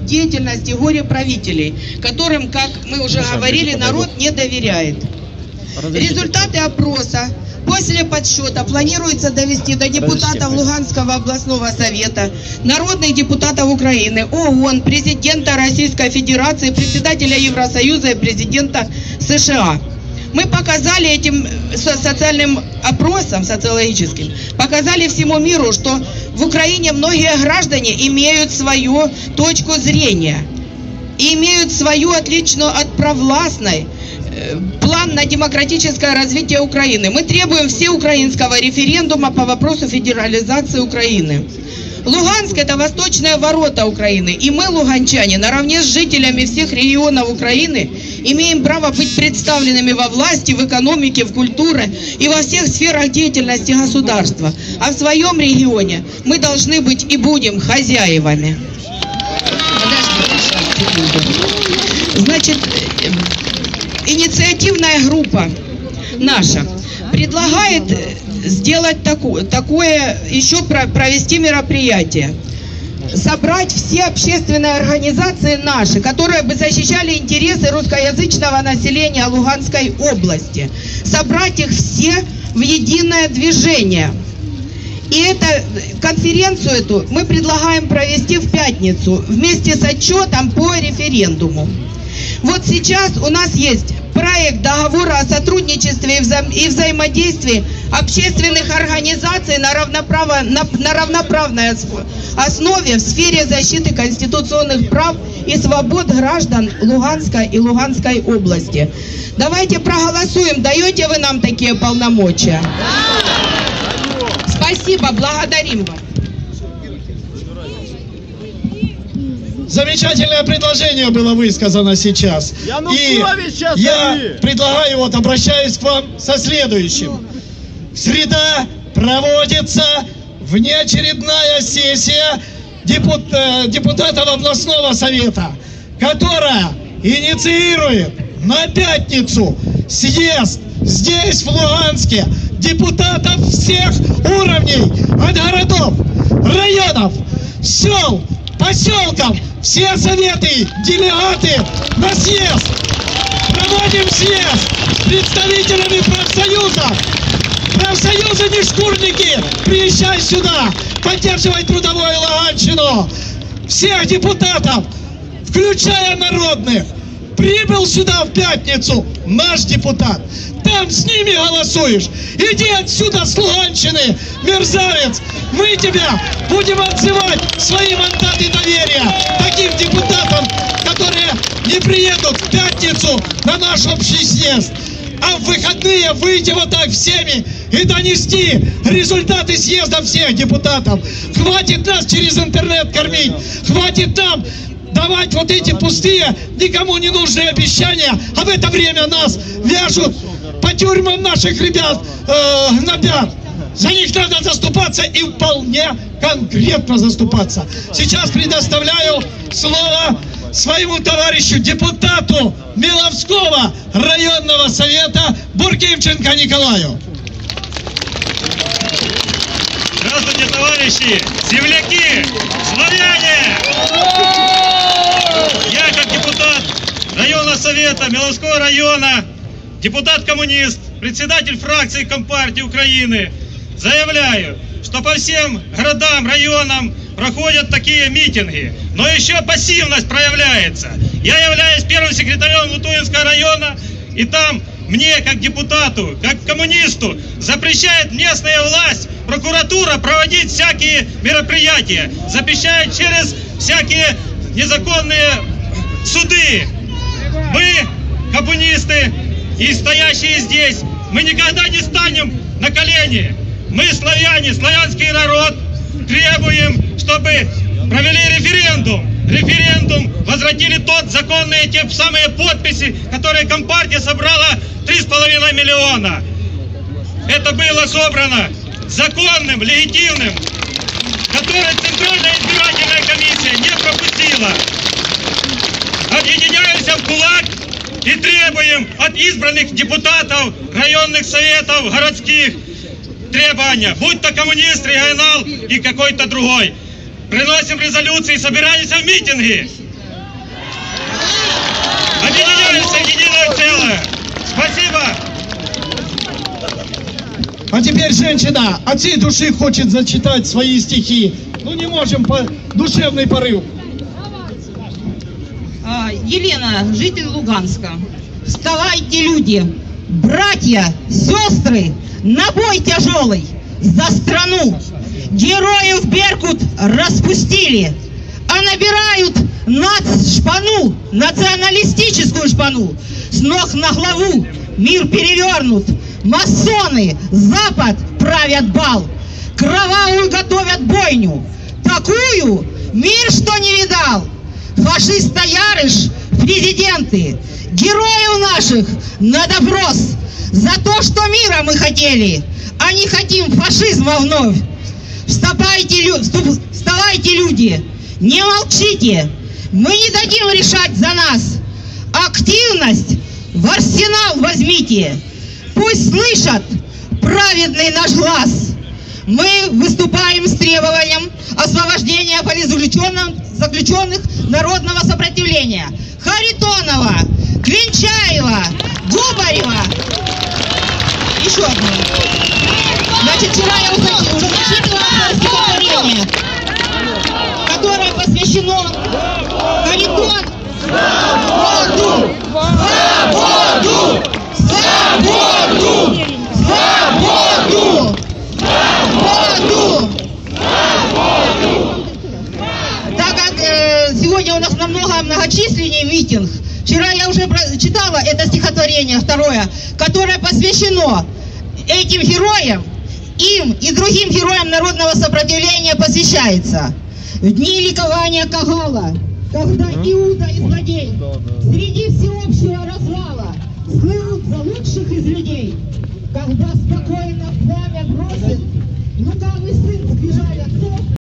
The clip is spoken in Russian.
деятельности горе-правителей, которым, как мы уже говорили, народ не доверяет. Результаты опроса после подсчета планируется довести до депутатов Луганского областного совета, народных депутатов Украины, ООН, президента Российской Федерации, председателя Евросоюза и президента США. Мы показали этим социальным опросом, социологическим, показали всему миру, что в Украине многие граждане имеют свою точку зрения, и имеют свою отличную от провластной план на демократическое развитие Украины. Мы требуем всеукраинского референдума по вопросу федерализации Украины. Луганск – это восточные ворота Украины, и мы, луганчане, наравне с жителями всех регионов Украины, имеем право быть представленными во власти, в экономике, в культуре и во всех сферах деятельности государства. А в своем регионе мы должны быть и будем хозяевами. Значит, инициативная группа наша предлагает сделать такое, еще провести мероприятие. Собрать все общественные организации наши, которые бы защищали интересы русскоязычного населения Луганской области. Собрать их все в единое движение. И конференцию эту мы предлагаем провести в пятницу вместе с отчетом по референдуму. Вот сейчас у нас есть проект договора о сотрудничестве и взаимодействии общественных организаций на равноправной основе в сфере защиты конституционных прав и свобод граждан Луганской и Луганской области. Давайте проголосуем. Даете вы нам такие полномочия? Спасибо, благодарим вас. Замечательное предложение было высказано сейчас. И я предлагаю, обращаюсь к вам со следующим. Среда проводится внеочередная сессия депутатов областного совета, которая инициирует на пятницу съезд здесь, в Луганске, депутатов всех уровней, от городов, районов, сел, поселков, все советы, делегаты на съезд. Проводим съезд с представителями профсоюзов. Профсоюзы не шкурники, приезжай сюда, поддерживай трудовую Луганщину. Всех депутатов, включая народных, прибыл сюда в пятницу наш депутат. Там с ними голосуешь. Иди отсюда с Луганщины, мерзавец. Мы тебя будем отзывать свои мандаты доверия таким депутатам, которые не приедут в пятницу на наш общий съезд, а в выходные выйти вот так всеми и донести результаты съезда всех депутатов. Хватит нас через интернет кормить, хватит нам давать вот эти пустые, никому не нужные обещания, а в это время нас вяжут, по тюрьмам наших ребят гнобят. За них надо заступаться и вполне конкретно заступаться. Сейчас предоставляю слово своему товарищу, депутату Миловского районного совета Бургимченко Николаю. Здравствуйте, товарищи, земляки, славяне! Я, как депутат районного совета Миловского района, депутат-коммунист, председатель фракции Компартии Украины, заявляю, что по всем городам, районам проходят такие митинги, но еще пассивность проявляется. Я являюсь первым секретарем Лутуинского района, и там мне, как депутату, как коммунисту, запрещает местная власть, прокуратура проводить всякие мероприятия, запрещает через всякие незаконные суды. Мы, коммунисты и стоящие здесь, мы никогда не станем на колени. Мы, славяне, славянский народ, требуем, чтобы провели референдум. Референдум, возвратили тот законные, те самые подписи, которые Компартия собрала 3,5 миллиона. Это было собрано законным, легитимным, которое Центральная избирательная комиссия не пропустила. Объединяемся в кулак и требуем от избранных депутатов районных советов, городских, требования, будь то коммунист, регионал и какой-то другой. Приносим резолюции, собираемся в митинги. объединяются в единое целое. Спасибо. А теперь женщина от всей души хочет зачитать свои стихи. Ну не можем, душевный порыв. Елена, житель Луганска. Вставайте, люди, братья, сестры, на бой тяжелый за страну. Героев Беркут распустили, а набирают нацшпану, националистическую шпану. С ног на голову мир перевернут. Масоны, Запад правят бал. Кровавую готовят бойню. Такую мир что не видал. Фашиста Ярыш, президенты, героев наших на допрос. За то, что мира мы хотели, а не хотим фашизма вновь. Вставайте, люди, не молчите. Мы не дадим решать за нас. Активность в арсенал возьмите. Пусть слышат праведный наш глаз. Мы выступаем с требованием освобождения политзаключенных народного сопротивления. Харитонова, Клинчаева, Губарева. Еще одно. Значит, вчера я уже зачитывала стихотворение, которое посвящено Харитон. Свободу! Свободу! Свободу! Свободу! Свободу! Так как сегодня у нас намного многочисленнее митинг, вчера я уже читала это стихотворение второе, которое посвящено этим героям, им и другим героям народного сопротивления посвящается. В дни ликования Кагала, когда Иуда и злодей среди всеобщего развала слывут за лучших из людей, когда спокойно пламя бросит лукавый сын сбежали отцов.